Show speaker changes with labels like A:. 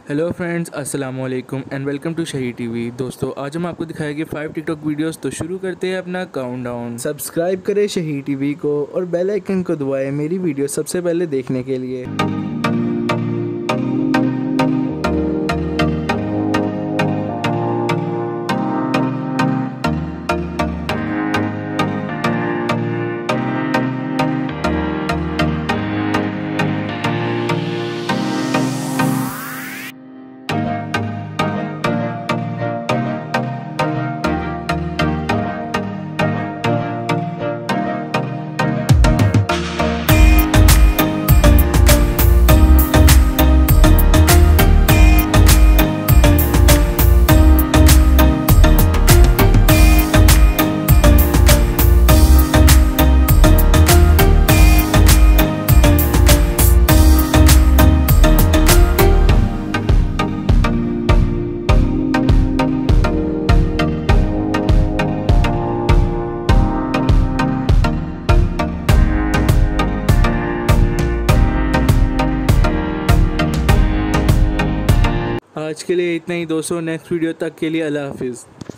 A: Hello friends, अस्सलाम वालेकुम and welcome to Shaheer TV. दोस्तों, आज हम आपको दिखाएंगे 5 टिकटॉक वीडियोस। तो शुरू करते हैं अपना काउंटडाउन।
B: सब्सक्राइब करें शहीर टीवी को और बेल आइकन को दबाएं मेरी वीडियो सबसे पहले देखने के लिए।
A: आज के लिए इतना ही दोस्तों। नेक्स्ट वीडियो तक के लिए अल्लाह हाफिज़।